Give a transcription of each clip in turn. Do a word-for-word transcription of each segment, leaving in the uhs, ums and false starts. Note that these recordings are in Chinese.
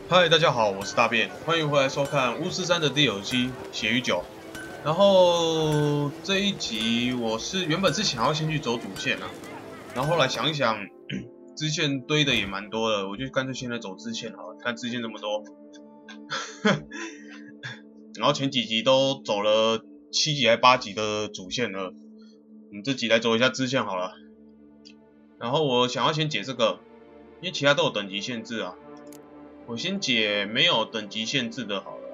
嗨，大家好，我是大便，欢迎回来收看巫师三的第九期血与酒。然后这一集我是原本是想要先去走主线啊，然后后来想一想，支线堆的也蛮多的，我就干脆现在走支线好了，看支线这么多。然后前几集都走了七集还八集的主线了，我们这集来走一下支线好了。然后我想要先解这个，因为其他都有等级限制啊。我先解没有等级限制的好了。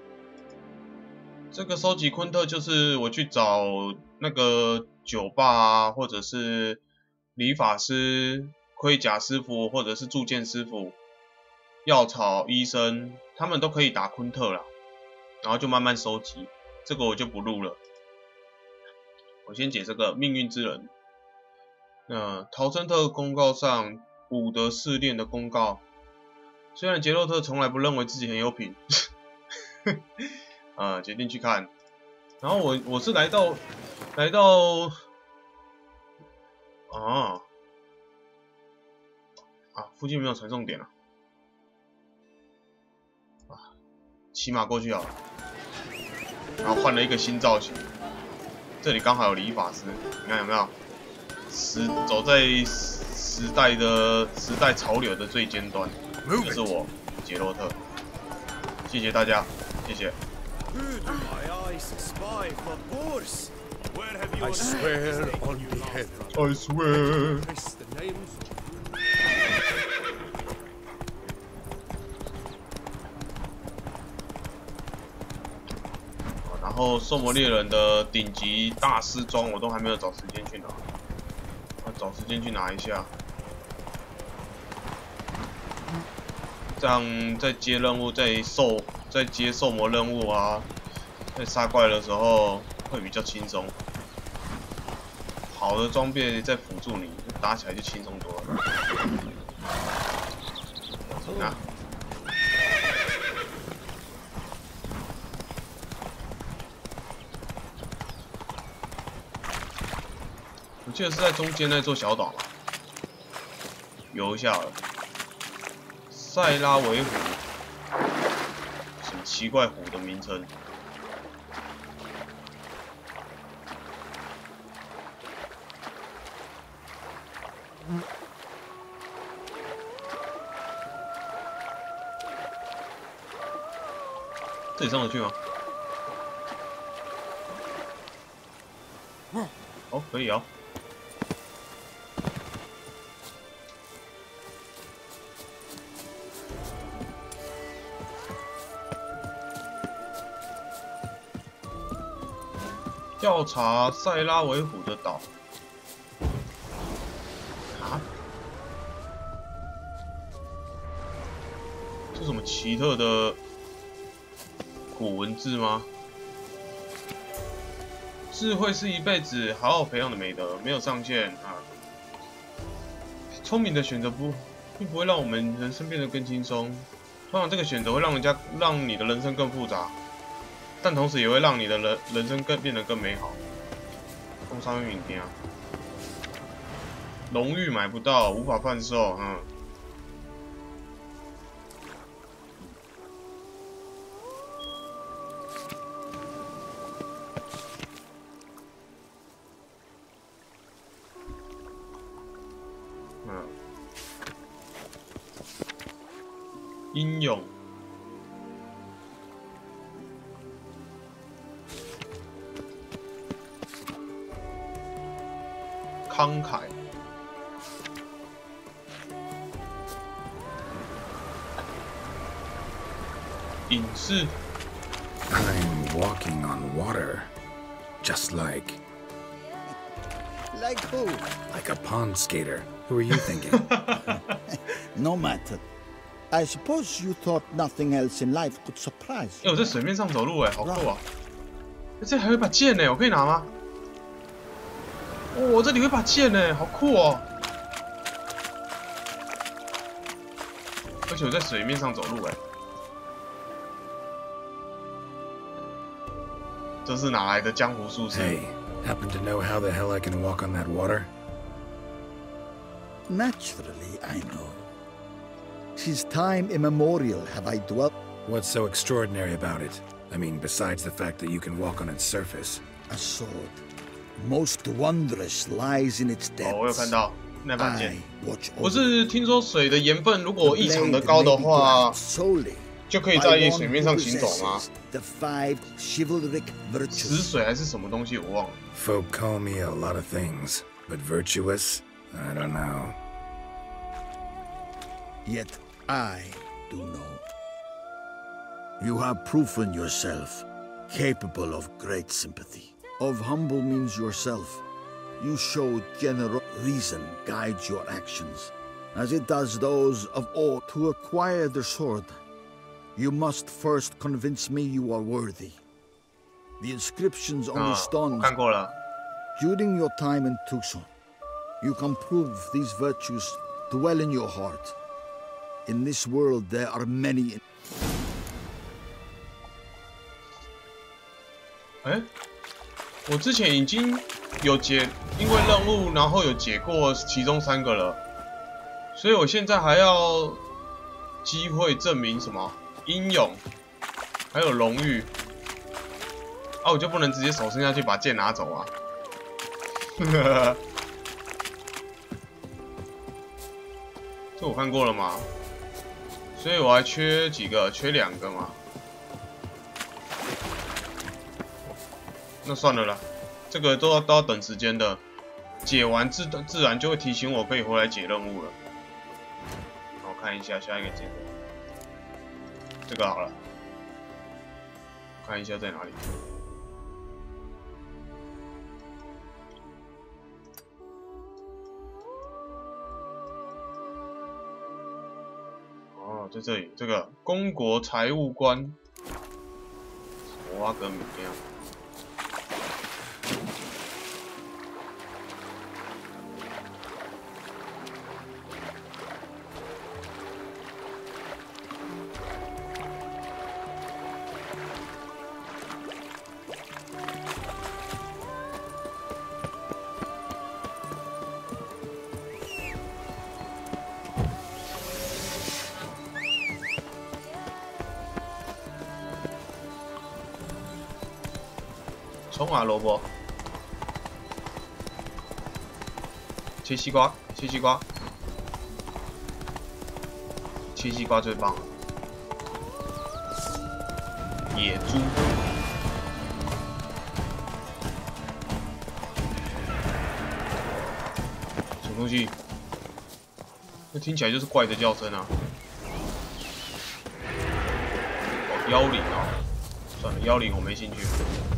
这个收集昆特就是我去找那个酒吧啊，或者是理发师、盔甲师傅，或者是铸剑师傅、药草医生，他们都可以打昆特啦。然后就慢慢收集，这个我就不录了。我先解这个命运之人。那陶森特公告上伍德试炼的公告。虽然杰洛特从来不认为自己很有品，啊，决定去看。然后我我是来到来到啊啊，附近没有传送点了，啊，骑马过去好了。然后换了一个新造型，这里刚好有理发师，你看有没有？时走在时代的时代潮流的最尖端。就是我，杰洛特。谢谢大家，谢谢。 I swear on the head. I swear. 然后兽魔猎人的顶级大师装我都还没有找时间去拿，要找时间去拿一下。这样在接任务、在受、在接兽魔任务啊，在杀怪的时候会比较轻松。好的装备在辅助你，打起来就轻松多了。行啊。我记得是在中间那座小岛吧，游一下了。塞拉维湖，什么奇怪湖的名称？这里上得去吗？哦，可以啊。调查塞拉维湖的岛。啊？这什么奇特的古文字吗？智慧是一辈子好好培养的美德，没有上限啊。聪明的选择不并不会让我们人生变得更轻松，通常这个选择会让人家让你的人生更复杂。但同时也会让你的人人生更变得更美好。工商用影片啊，荣誉买不到，无法贩售，嗯。嗯。英勇。慷慨，隐士。 I'm walking on water, just like. Like who? Like a pond skater. Who are you thinking? No matter. I suppose you thought nothing else in life could surprise 哎、 you. 我在水面上走路哎，好酷啊！这还有一把剑呢，我可以拿吗？哦，这里有一把剑呢，好酷哦！而且我在水面上走路哎，这是哪来的江湖术士？ Hey, happen to know how the hell I can walk on that water? Naturally, I know. Since time immemorial have I dwelt. What's so extraordinary about it? I mean, besides the fact that you can walk on its surface. A sword, most wondrous, lies in its 哦，我有看 depths. 到那把剑。 I watch 我 over 是听说水的盐分如 the 果异常的 blade 高的 may be 话 grasped，solely 就可以 by 在 one 水面 who 上行走吗？ possesses the five chivalric 死 virtues. 水还是什么东西？我忘了。 Folk call me a lot of things, but virtuous? I don't know. Yet I do know. You have proven yourself capable of great sympathy. Of humble means yourself. You show general reason guides your actions, as it does those of all. To acquire the sword, you must first convince me you are worthy. The inscriptions on 啊 the 我 stones 看过了。 during your time in Tucson, you can prove these virtues dwell in your heart. In this world, there are many. 哎，我之前已经有解，因为任务，然后有解过其中三个了，所以我现在还要机会证明什么英勇，还有荣誉。啊，我就不能直接手伸下去把剑拿走啊！这我看过了嘛，所以我还缺几个，缺两个嘛。那算了啦，这个都要都要等时间的，解完自自然就会提醒我可以回来解任务了。我看一下下一个结果，这个好了，看一下在哪里。哦，在这里，这个公国财务官，我挖个名样。 冲啊，萝卜！切西瓜，切西瓜，切西瓜最棒。野猪，什么东西？那听起来就是怪的叫声啊！哦，妖灵啊！算了，妖灵我没兴趣。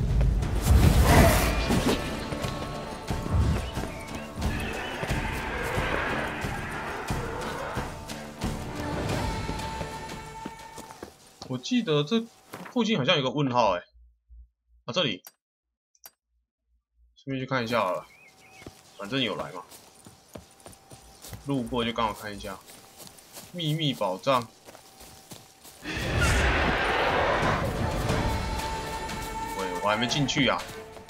我记得这附近好像有个问号哎，啊这里，顺便去看一下好了，反正有来嘛，路过就刚好看一下，秘密宝藏，喂，我还没进去啊。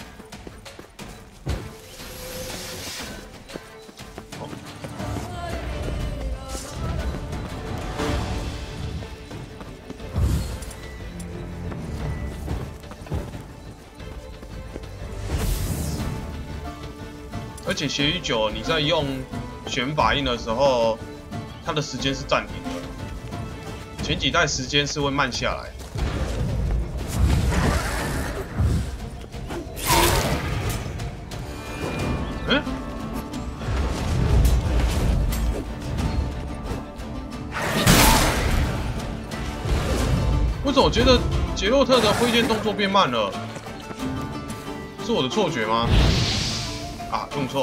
而且血与酒，你在用选法印的时候，它的时间是暂停的，前几代时间是会慢下来。嗯？为什么我觉得杰洛特的挥剑动作变慢了？是我的错觉吗？ 啊，用错。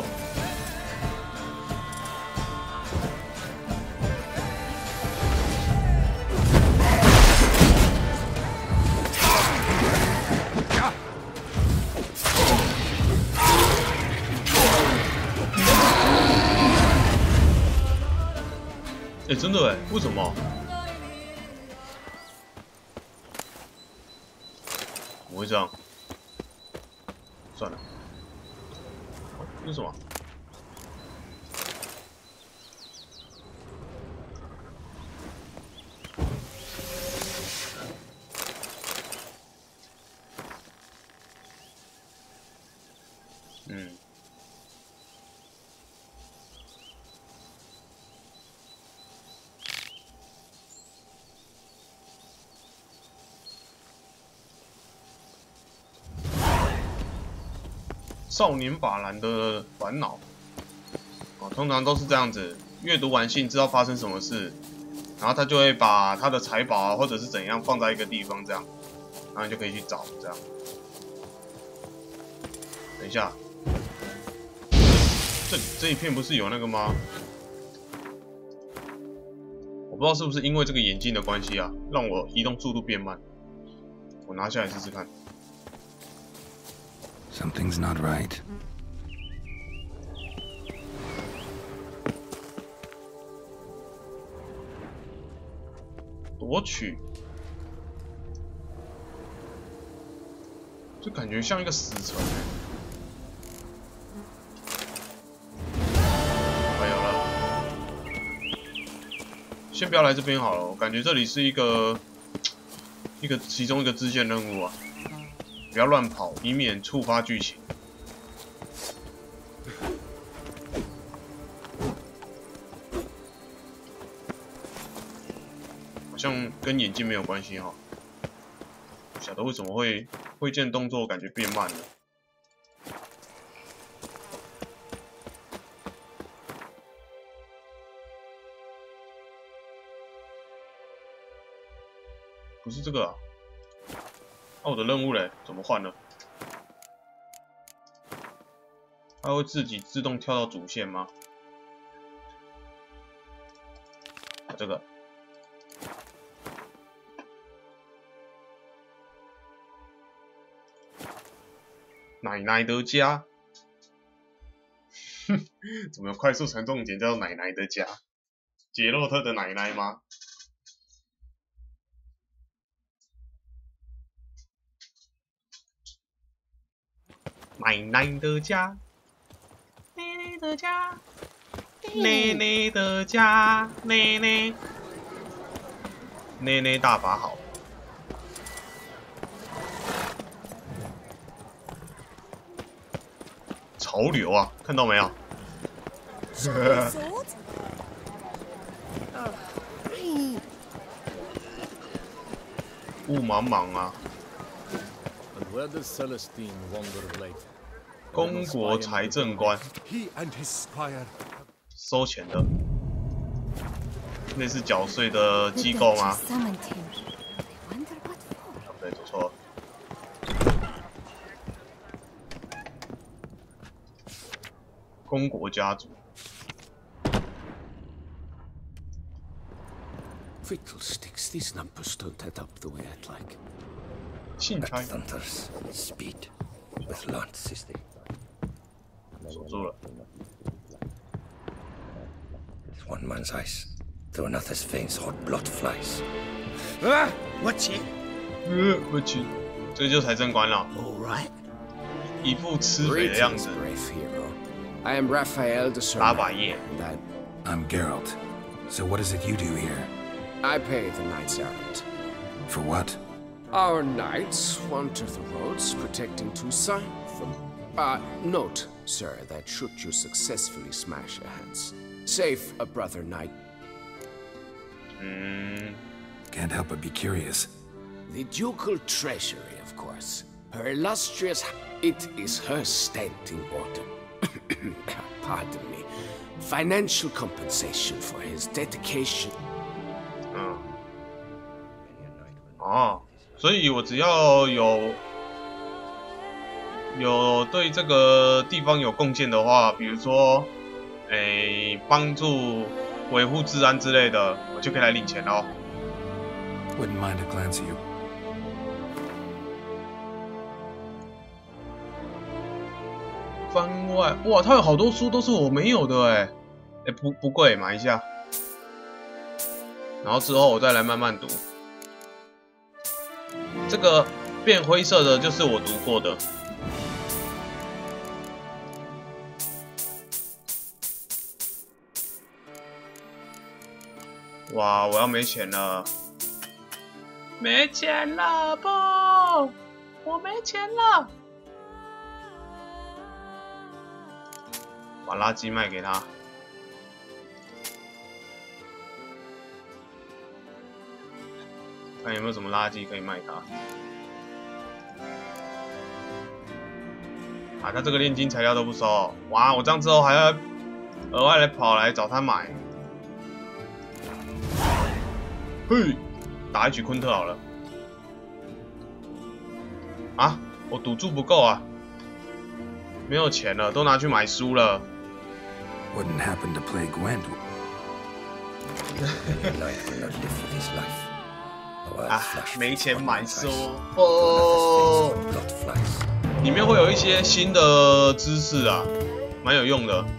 哎、欸，真的哎，为什么？怎么会这样？算了。 这是什么？ 少年法兰的烦恼。哦，通常都是这样子，阅读完信知道发生什么事，然后他就会把他的财宝啊或者是怎样放在一个地方这样，然后你就可以去找这样。等一下，这这一片不是有那个吗？我不知道是不是因为这个眼镜的关系啊，让我移动速度变慢。我拿下来试试看。 Something's not right. 夺取，就感觉像一个死城哎。没有了，先不要来这边好了，我感觉这里是一个一个其中一个支线任务啊，不要乱跑，以免触发剧情。好像跟眼镜没有关系哈，不晓得为什么会挥剑动作感觉变慢了。不是这个啊，那、啊、我的任务嘞，怎么换了？它会自己自动跳到主线吗？啊，这个。奶奶的家，哼，怎么有快速传重点叫奶奶的家？杰洛特的奶奶吗？奶奶的家，奶奶的家，奶奶的家，奶奶，奶奶大法好。潮流啊，看到没有？雾茫茫啊！公国财政官，收钱的，那是缴税的机构吗？对，走错了。公国家族。 Fiddlesticks, these numbers don't add up the way I'd like. 信差 Thunders, speed, with lances they. 锁住了。 With one man's eyes, through another's veins, hot blood flies. Ah, what's it? 呃，我去，这就财政官了。 All right. 一副吃肥的样子。 Brave hero. I am Raphael de Serna, 打把夜。 and I, I'm Geralt. So what is it you do here? I pay the knight's errand. For what? Our knights wander the roads, protecting Toussaint from... Uh, note, sir, that should you successfully smash her hands, save a brother knight. Mm. Can't help but be curious. The ducal treasury, of course. Her illustrious... It is her standing order. Pardon me. Financial compensation for his dedication. 嗯。哦，所以我只要有有对这个地方有贡献的话，比如说，诶，帮助维护治安之类的，我就可以来领钱哦。 Wouldn't mind a glance at you. 番外，哇，它有好多书都是我没有的哎，哎不不贵，买一下，然后之后我再来慢慢读。这个变灰色的就是我读过的。哇，我要没钱了，没钱了不，我没钱了。 把垃圾卖给他，看有没有什么垃圾可以卖他。 啊，他这个炼金材料都不收，哇！我这样之后还要额外来跑来找他买。嘿，打一局昆特好了。啊，我赌注不够啊，没有钱了，都拿去买书了。 Wouldn't happen to play Gwent. 啊，没钱买书哦。里面会有一些新的知识啊，蛮有用的。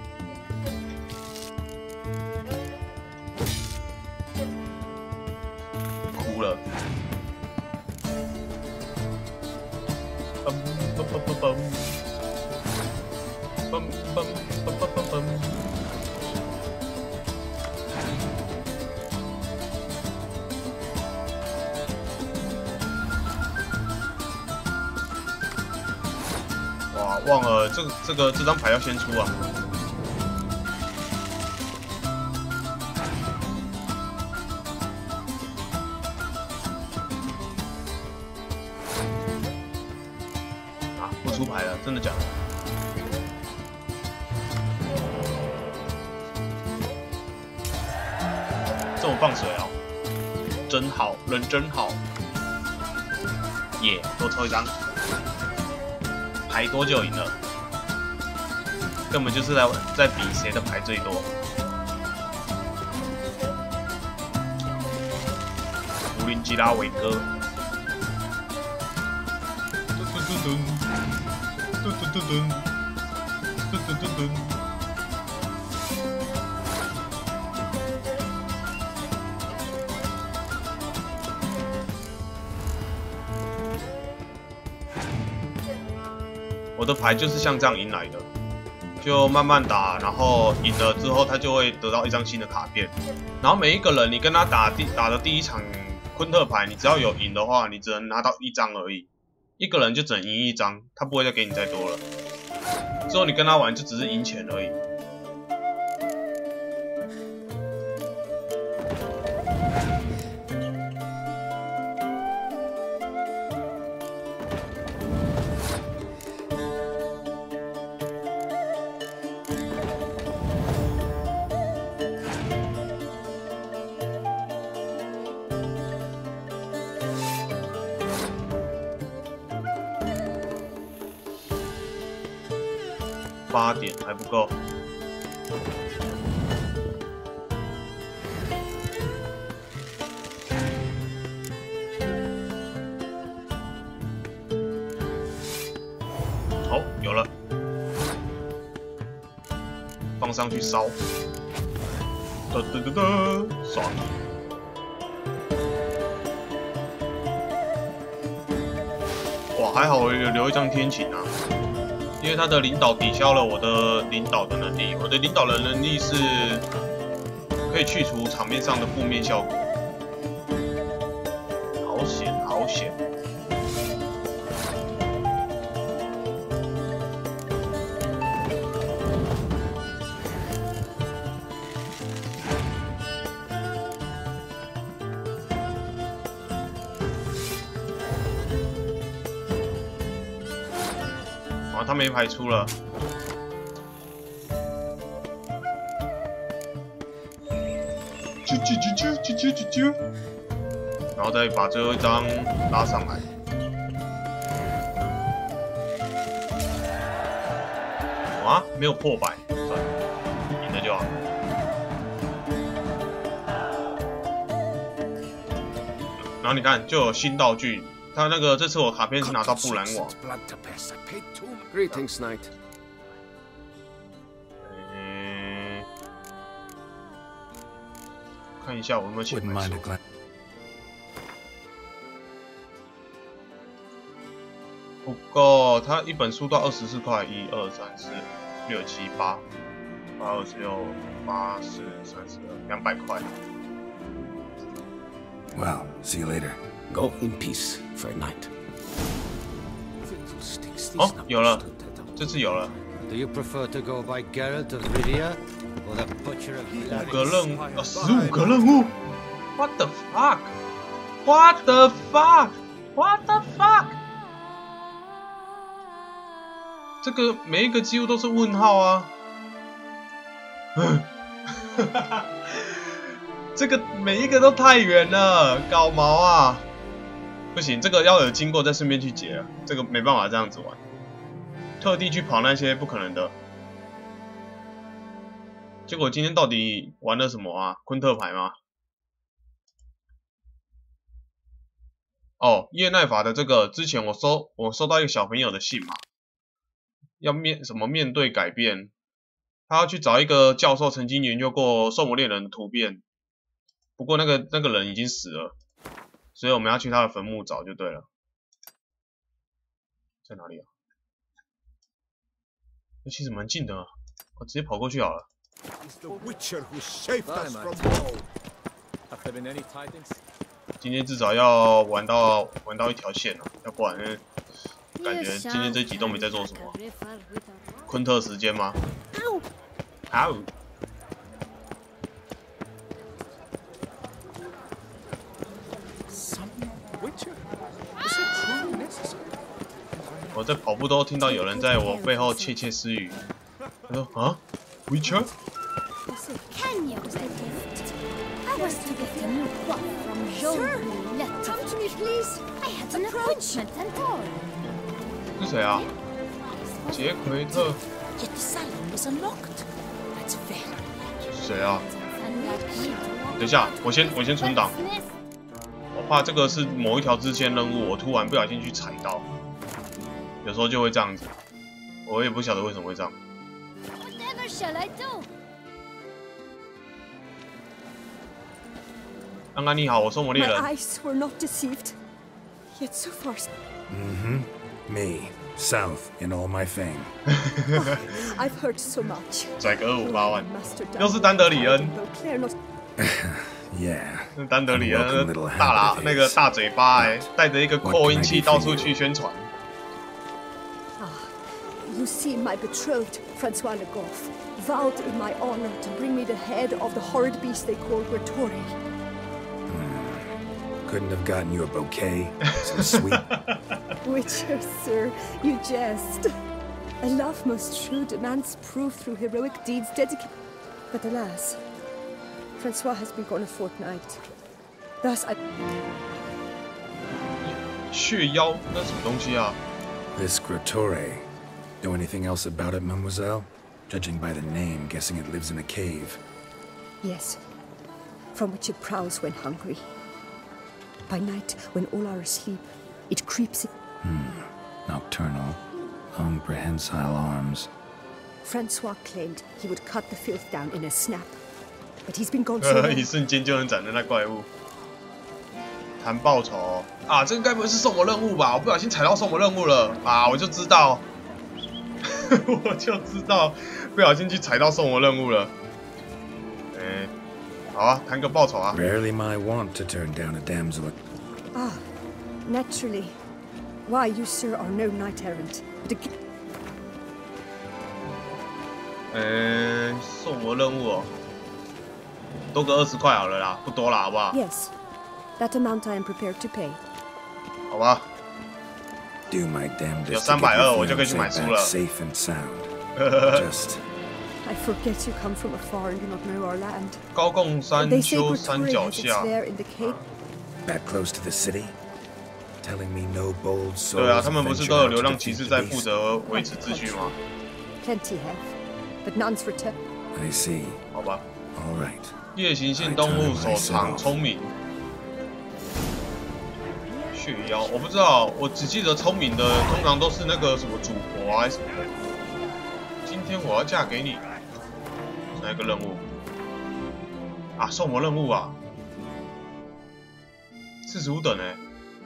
哭了。嘣嘣嘣嘣嘣，嘣嘣嘣嘣嘣嘣。哇，忘了这个这个这张牌要先出啊！啊，不出牌了，真的假的？这么放水哦，真好，人真好。耶，多抽一张。牌多就赢了，根本就是在在比谁的牌最多。图林基拉维哥，嘟嘟嘟嘟，嘟嘟嘟嘟，嘟嘟嘟嘟。我的牌就是像这样赢来的，就慢慢打，然后赢了之后，他就会得到一张新的卡片。然后每一个人，你跟他打第打的第一场昆特牌，你只要有赢的话，你只能拿到一张而已，一个人就只能赢一张，他不会再给你再多了。之后你跟他玩就只是赢钱而已。八点还不够。好，有了，放上去烧。哒哒哒哒，爽！哇，还好我有留一张天晴啊。因为他的领导抵消了我的领导的能力，我的领导的能力是可以去除场面上的负面效果。好险，好险！啊，他没牌出了。啾啾啾啾啾啾啾啾，然后再把最后一张拉上来。啊，没有破百，算了，赢了就好。然后你看，就有新道具。他那个这次我卡片是拿到布兰网。 Greetings, Knight. 嗯，看一下我有没有钱买书。不够，他一本书到二十四块，一二三四六七八，八二十六，八四三十二，两百块。 Well, see you later. Go in peace, Fair Knight. 哦，有了，这次有了。 Do you prefer to go by Geralt of Rivia or the Butcher of 五个任务，呃，十五个任务。What the fuck? What the fuck? What the fuck? 这个每一个几乎都是问号啊。这个每一个都太远了，搞毛啊！不行，这个要有经过再顺便去解了，这个没办法这样子玩。特地去跑那些不可能的。结果今天到底玩了什么啊？昆特牌吗？哦，叶奈法的这个之前我收我收到一个小朋友的信嘛，要面什么面对改变，他要去找一个教授曾经研究过兽魔猎人的突变，不过那个那个人已经死了，所以我们要去他的坟墓找就对了。在哪里啊？那其实蛮近的啊，我直接跑过去好了。今天至少要玩到玩到一条线了，要不然感觉今天这集都没在做什么。昆特时间吗？好。我在跑步都听到有人在我背后窃窃私语。他说啊 ，Witcher？ I was to get a new cloth from Jean Roulette. Come to me, please. I had an appointment and all. 是谁啊？杰奎特。 Yet the salon was unlocked. That's very 是谁啊？等一下，我先我先存档。我怕这个是某一条支线任务，我突然不小心去踩到，有时候就会这样子。我也不晓得为什么会这样。 Whatever shall I do? 安安你好，我兽魔猎人。 My eyes were not deceived. Yet so far. Mm-hmm. Me, South, in all my fame. Oh, I've heard so much. 拽个二五八万， Master 又是丹德里恩。 Beauclair not. Yeah. 那丹德里恩大喇那个大嘴巴哎，带着一个扩音器到处去宣传。 You see, my betrothed, Francois Le Goff, vowed in my honor to bring me the head of the horrid beast they call Grattore. Couldn't have gotten you a bouquet. So sweet. Witcher, sir, you jest. A love most true demands proof through heroic deeds dedicated. But alas, Francois has been gone a fortnight. Thus I... 血妖，那什么东西啊？ This Grattore. Know anything else about it, mademoiselle? Judging by the name, guessing it lives in a cave. Yes, from which it prowls when hungry. By night, when all are asleep, it creeps in. Hmm. Nocturnal. Long prehensile arms. Francois claimed he would cut the filth down in a snap. But he's been gone so long. 一瞬间就能斩的那怪物。谈报酬啊，这个该不会是送我任务吧？我不小心踩到送我任务了啊！我就知道，我就知道，不小心去踩到送我任务了。哎、欸，好啊，谈个报酬啊。 Rarely my want to turn down a damsel. Ah, naturally. Why, you, sir, are no knight errant. But a... 嗯、欸，送我任务哦，多个二十块好了啦，不多啦，好不好？ Yes, that amount I am prepared to pay. 好吧。 Do my damnedest 有 to 三 get 百二， your 我就可以去 fiancé 买书 back 了。 safe and sound. Just. I forget you come from afar and do not know our land. 高贡山 They say 丘山 Grattore 脚 has its 下。 lair in the cave. That close to the city? Telling me no bold souls 对啊，他们不是都有 venture 流 out 浪 to 骑士 defeat 在 the 负 beast? 责维持秩序吗？ Plenty have, but none's return. I see. 好吧。 All right. 夜行性动物手长聪明。血妖，我不知道，我只记得聪明的通常都是那个什么主婆啊，还是什么的。今天我要嫁给你，哪一个任务？啊，送我任务啊！四十五等哎、欸。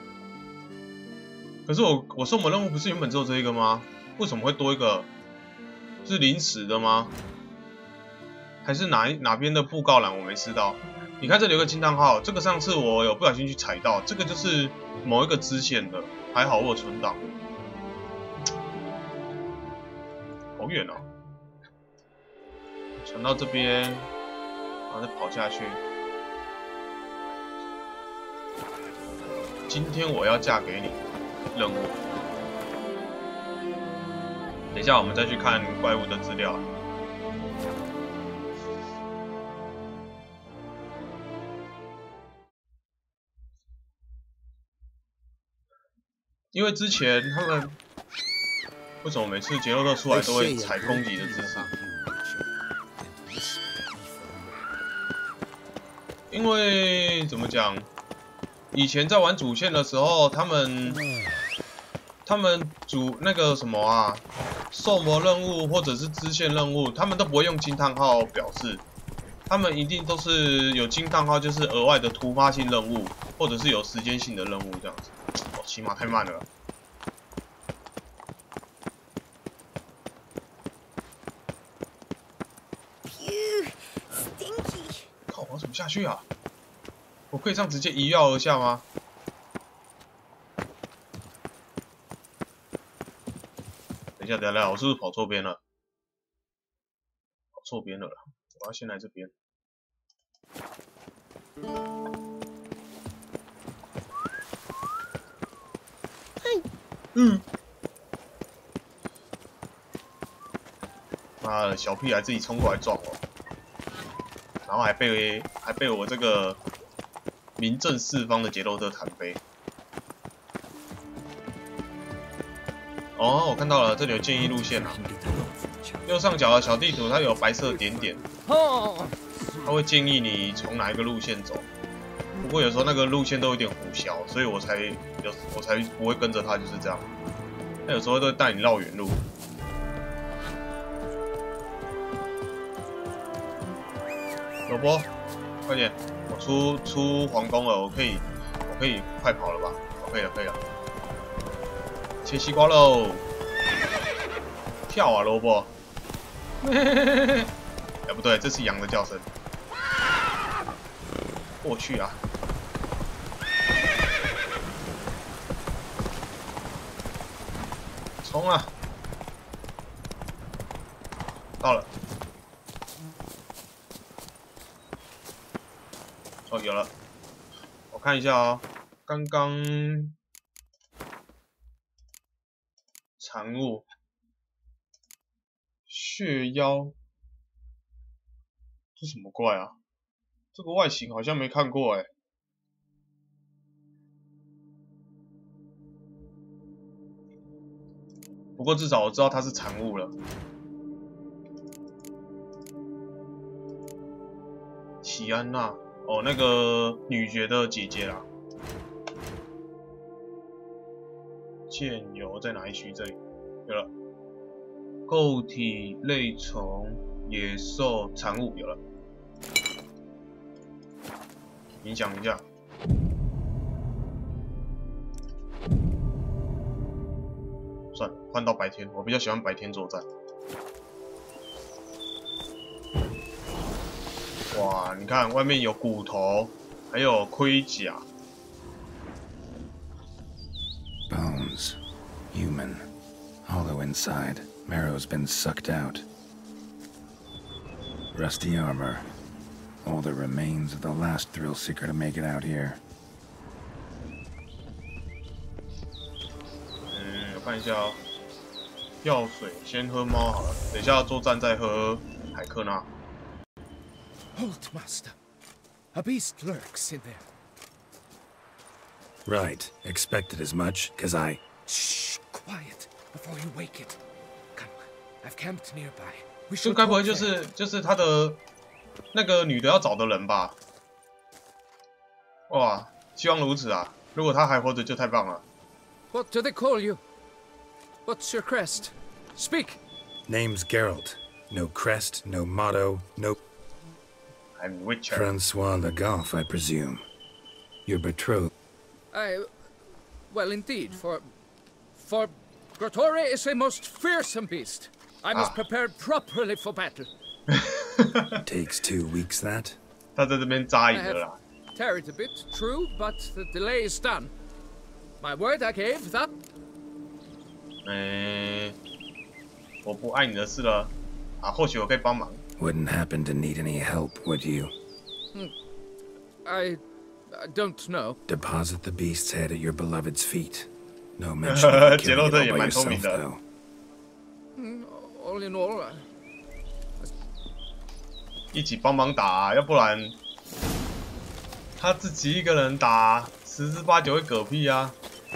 可是我我送我任务不是原本只有这一个吗？为什么会多一个？是临时的吗？还是哪一哪边的布告栏我没吃到？你看这里有个惊叹号，这个上次我有不小心去踩到，这个就是某一个支线的，还好我有存档。好远哦，传到这边，然后再跑下去。今天我要嫁给你，任务。 等一下我们再去看怪物的资料。因为之前他们为什么每次杰洛特出来都会踩攻击的姿势？因为怎么讲，以前在玩主线的时候，他们他们主那个什么啊，兽魔任务或者是支线任务，他们都不会用惊叹号表示，他们一定都是有惊叹号，就是额外的突发性任务，或者是有时间性的任务这样子。哦，骑马太慢了。靠，我怎么下去啊？我可以这样直接一跃而下吗？等一下，等一下，我是不是跑错边了？跑错边了啦！我要先来这边。嗯。妈的，小屁孩自己冲过来撞我，然后还被还被我这个名震四方的杰洛特弹飞。哦，我看到了，这里有建议路线啊。右上角的小地图它有白色点点，它会建议你从哪一个路线走。不过有时候那个路线都有点糊小，所以我才有我才不会跟着它，就是这样。它有时候都会带你绕远路。罗波，快点！我出出皇宫了，我可以我可以快跑了吧？我可以了，可以了。切西瓜喽！跳啊，萝卜！哎，不对，这是羊的叫声。过去啊！冲啊！到了。哦，有了。我看一下啊、哦，刚刚产物血妖，这什么怪啊？这个外形好像没看过哎。不过至少我知道它是产物了。齐安娜，哦，那个女爵的姐姐啦。剑油在哪一区？这里有了。构体、类虫、野兽、产物有了。影响一下。算了，换到白天，我比较喜欢白天作战。哇，你看外面有骨头，还有盔甲。 Bones, human, hollow inside. Marrow's been sucked out. Rusty armor. All the remains of the last thrill seeker to make it out here. 嗯，我看一下哦。药水先喝猫好了，等一下作战再喝海克纳。 Halt, master. A beast lurks in there. Right. Expected as much, cause I... Shh, quiet before you wake it. Come, I've camped nearby. We 这 should 该不会 talk 就 there. 是就是他的那个女的要找的人吧？哇，希望如此啊！如果他还活着就太棒了。 What do they call you? What's your crest? Speak! Name's Geralt. No crest, no motto, no... I'm Witcher. Francois Le Goff, I presume. Your betrothed. I... Well, indeed, for... For... Grotore is a most fearsome beast. I must Ah. prepare properly for battle. Takes two weeks, that? 他在这边扎营 I 的啦。 have tarried a bit, true, but the delay is done. My word I gave, that... 嗯，我不爱你的事了啊，或许我可以帮忙。 Wouldn't happen to need any help, would you? I... I don't know. Deposit the beast's head at your beloved's feet. No mention of 杰 killing 洛 it 特 all 也 by 蛮聪 yourself, 明的。 though. all in all, uh, 一起帮忙打、啊，要不然他自己一个人打，十之八九会嗝屁啊！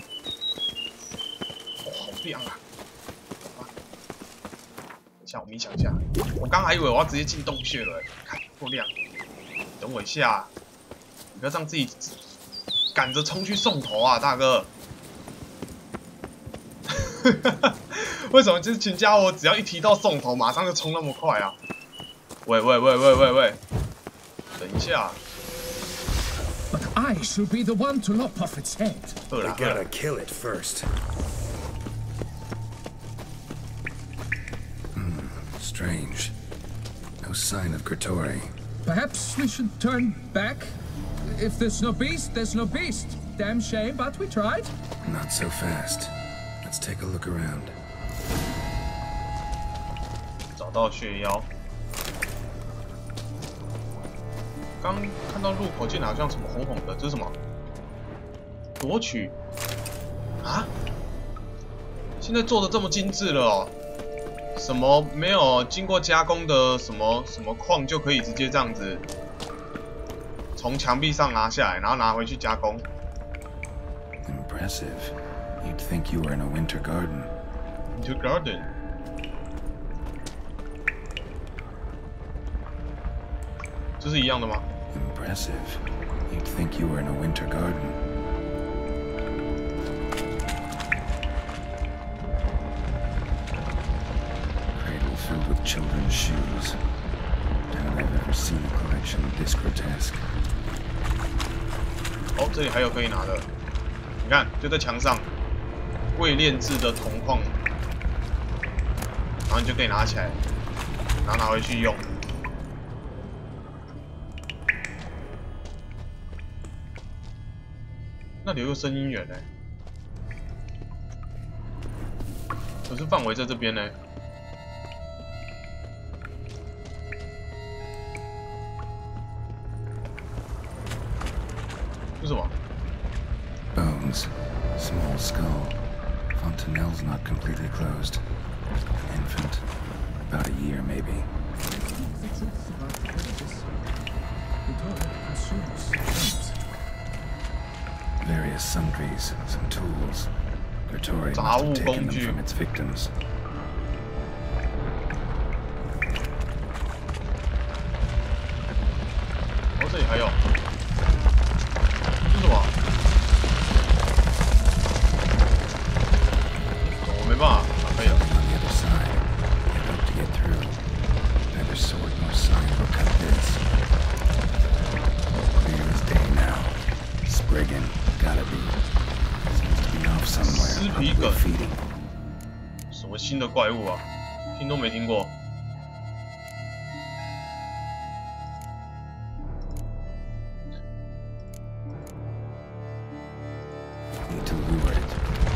哇、哦，好亮啊！啊等一下，我冥想一下，我刚还以为我要直接进洞穴了，看够亮。等我一下，你不要让自己赶着冲去送头啊，大哥！为什么这群家伙只要一提到送头，马上就冲那么快啊？喂喂喂喂喂喂，等一下。 But I should be the one to lop off its head. We gotta kill it first. Hmm, strange. No sign of Grotore. Perhaps we should turn back? If there's no beast, there's no beast. Damn shame, but we tried. Not so fast. Let's take a look around. 找到血妖。刚看到入口进来好像什么红红的，这是什么？夺取啊？现在做的这么精致了哦？什么没有经过加工的什么什么矿就可以直接这样子从墙壁上拿下来，然后拿回去加工。 Impressive. You'd think you were in a winter garden. Winter garden. 这是一样的吗 ？Impressive. You'd think you were in a winter garden. Cradle filled with children's shoes. Doubt I've ever seen a collection this grotesque. 哦，这里还有可以拿的，你看，就在墙上，未炼制的铜矿，然后你就可以拿起来，然后拿回去用。那里有个声音源呢，可是范围在这边呢。是什么 ？Bones, small skull. Fontanelle's not completely closed. Infant, about a year maybe. Various sundries, some tools. Grotore must have taken them from its victims. 哦，这里还有。这是什么？我没办法，啊，可以了。 On the other side, I hope to get through. Neither sword nor sign will cut this. Clear as day now. Spriggan, gotta be. Seems to be off somewhere. Probably feeding. 什么新的怪物啊？听都没听过。 Need to lure it.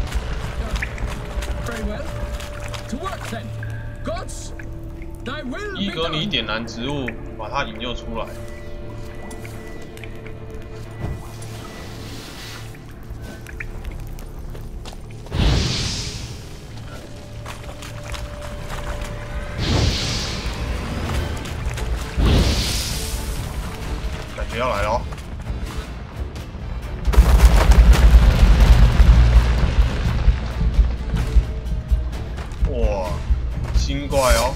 Very well. To work then. Gods, thy will be 伊格尼 done. 点燃植物，把它引诱出来。感觉要来了。哇，新怪哦！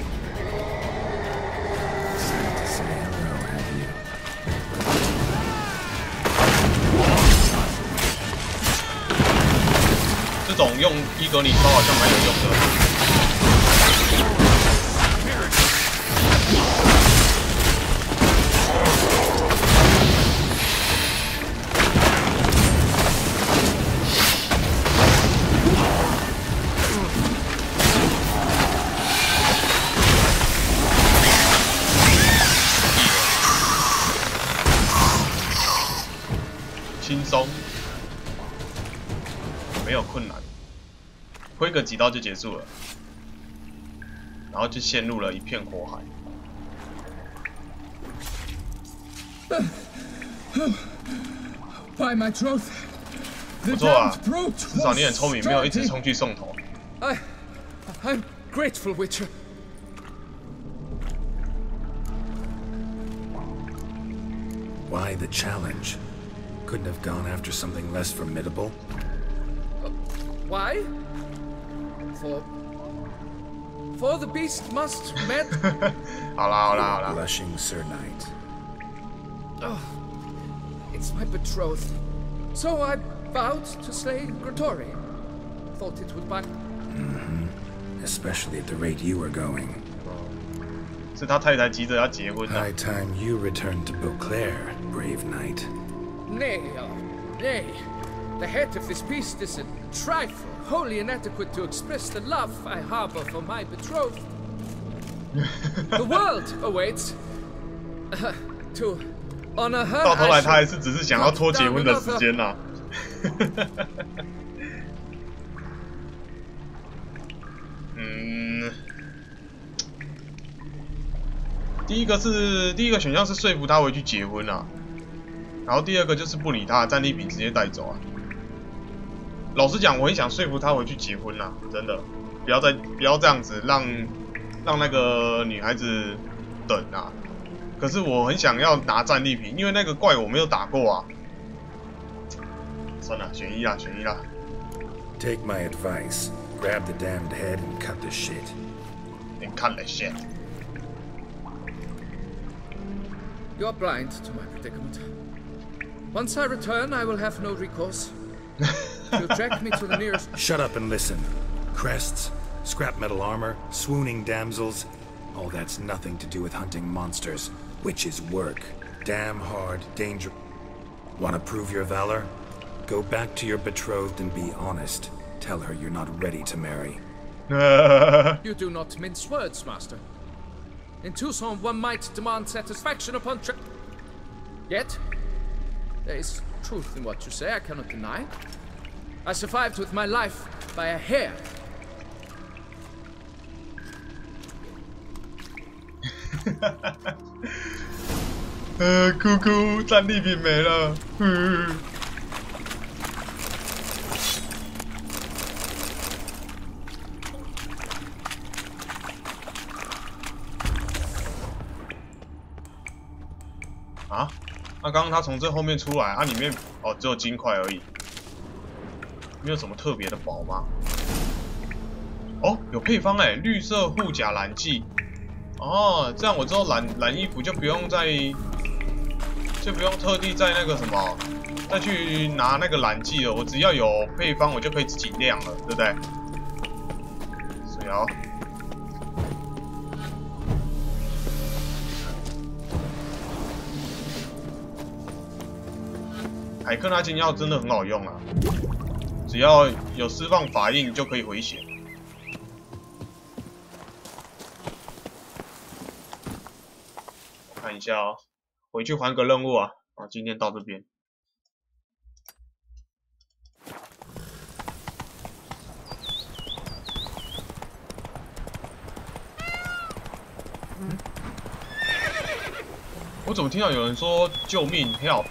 这种用伊格尼烧好像蛮有用的。轻松，没有困难，挥个几刀就结束了，然后就陷入了一片火海。 By my troth, 不 the 错啊， damned brute 至少你很聪明，没有一直 was 冲去送头。 I, I'm grateful, Witcher. Why the challenge? Couldn't have gone after something less formidable? Uh, why? For... For the beast must met... 好啦好啦好啦 Blushing Sir Knight. Oh, it's my betrothed. So I vowed to slay Grottori. Thought it would buy... Mm-hmm. Especially at the rate you were going. 是他太太急着要结婚了。 High time you returned to Beauclair, brave knight. Nay, oh, nay. The head of this beast is a trifle, wholly inadequate to express the love I harbor for my betrothed. The world awaits uh, to honor her. 到头来他还是只是想要拖结婚的时间呐。嗯，第一个是第一个选项是说服他回去结婚啊，然后第二个就是不理他，战利品直接带走啊。老实讲，我很想说服他回去结婚啊，真的，不要再不要这样子让让那个女孩子等啊。可是我很想要拿战利品，因为那个怪我没有打过啊。算了，选一啦，选一啦。 Take my advice. Grab the damned head and cut the shit. And cut the shit. You're blind to my predicament. Once I return, I will have no recourse. You'll track me to the nearest... Shut up and listen. Crests, scrap metal armor, swooning damsels. All that's nothing to do with hunting monsters. Witches' work. Damn hard, dangerous. Want to prove your valor? Go back to your betrothed and be honest. Tell her you're not ready to marry. You do not mince words, Master. In Tucson, one might demand satisfaction upon tri- Yet, there is truth in what you say, I cannot deny. I survived with my life by a hair. 呃，哭哭，战利品没了。嗯。啊？那刚刚他从这后面出来，啊，里面哦只有金块而已，没有什么特别的宝吗？哦，有配方哎，绿色护甲蓝技。哦，这样我之后蓝蓝衣服就不用再，就不用特地在那个什么，再去拿那个蓝技了。我只要有配方，我就可以自己亮了，对不对？水瑶。海克那金药真的很好用啊，只要有释放法印就可以回血。我看一下哦，回去还个任务啊！啊，今天到这边。嗯，我怎么听到有人说救命 help？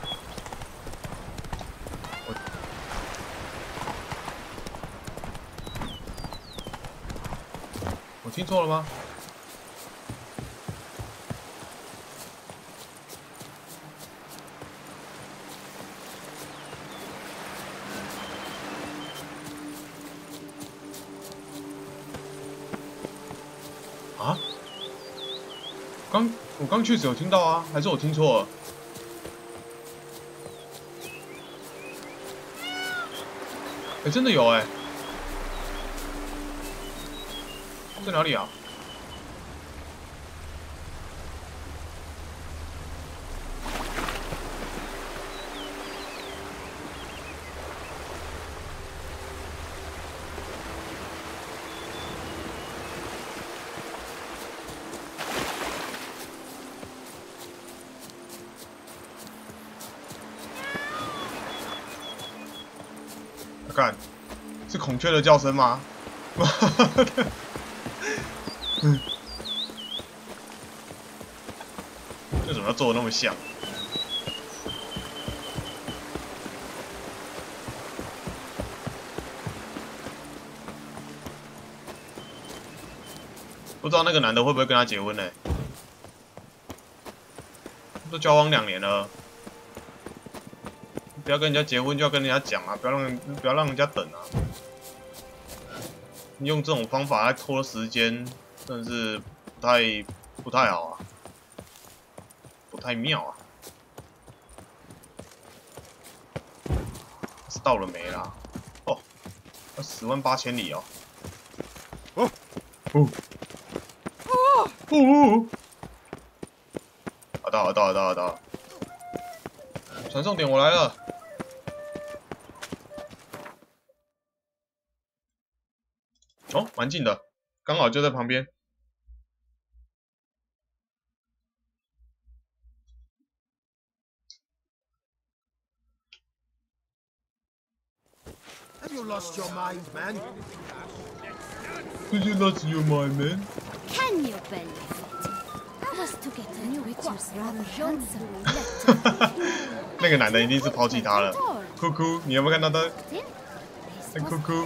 我听错了吗？啊？刚我刚确实有听到啊，还是我听错了？哎、欸，真的有哎、欸。 在哪里啊？看，是孔雀的叫声吗？嗯，为什么要做的那么像？ 不知道那个男的会不会跟他结婚呢、欸？都交往两年了，不要跟人家结婚就要跟人家讲啊，不要让不要让人家等啊。你用这种方法来拖时间，真的是不太不太好啊，不太妙啊。是到了没啦？哦，要十万八千里哦。哦哦哦哦！啊到了到了到了到了！传送点我来了。哦，蛮近的，刚好就在旁边。 Have you lost your mind, man? Have you lost your mind, man? Can you believe it? I was to get a new quaff from Jean-Louis Letter. 那个男的一定是抛弃他了。哭哭，你有没有看到他？在哭哭。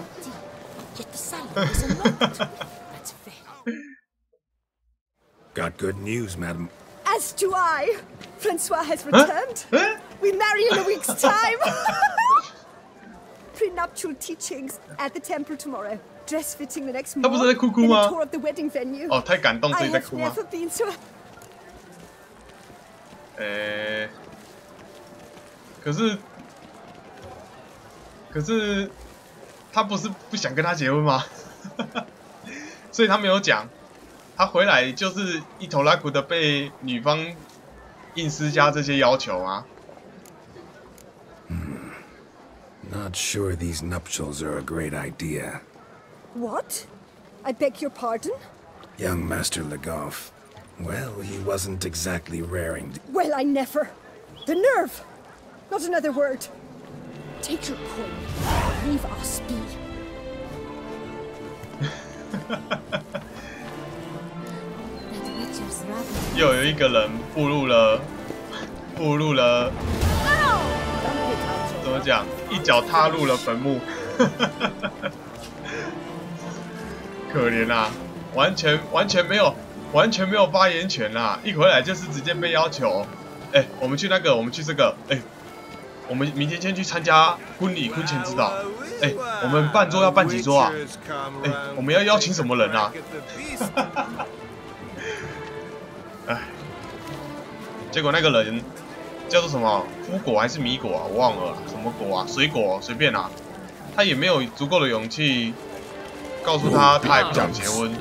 Got good news, madam. As do I. Francois has returned. Huh? We marry in a week's time. Prenuptial teachings at the temple tomorrow. Dress fitting the next morning. 他不是在哭哭 And 吗 a tour of the wedding venue. 哦，太感动，所 I 以在 have 哭吗？ never been so. 呃，可是，可是他不是不想跟他结婚吗？所以他没有讲，他回来就是一头拉骨的被女方硬施加这些要求啊。 Not sure these nuptials are a great idea. What? I beg your pardon? Young Master Legoff. Well, he wasn't exactly raring. Well, I never. The nerve! Not another word. Take your coin. Leave us be. 又有一个人步入了，步入了，怎么讲？一脚踏入了坟墓，可怜啊！完全完全没有，完全没有发言权啦！一回来就是直接被要求，哎、欸，我们去那个，我们去这个，哎、欸，我们明天先去参加婚礼婚前指导，哎、欸，我们办桌要办几桌啊？哎、欸，我们要邀请什么人啊？哎，结果那个人叫做什么夫果还是米果啊？我忘了、啊，什么果啊？水果随便啊，他也没有足够的勇气告诉他，他也不想结婚。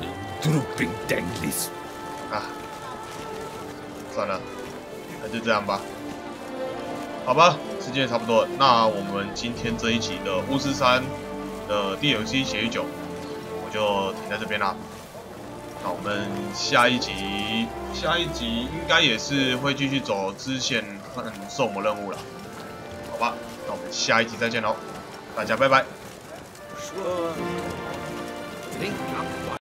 啊，算了，那就这样吧。好吧，时间也差不多了，那我们今天这一集的巫师三的 D L C 血与酒，我就停在这边啦。那我们下一集，下一集应该也是会继续走支线和兽魔任务了，好吧？那我们下一集再见喽，大家拜拜。 Think up.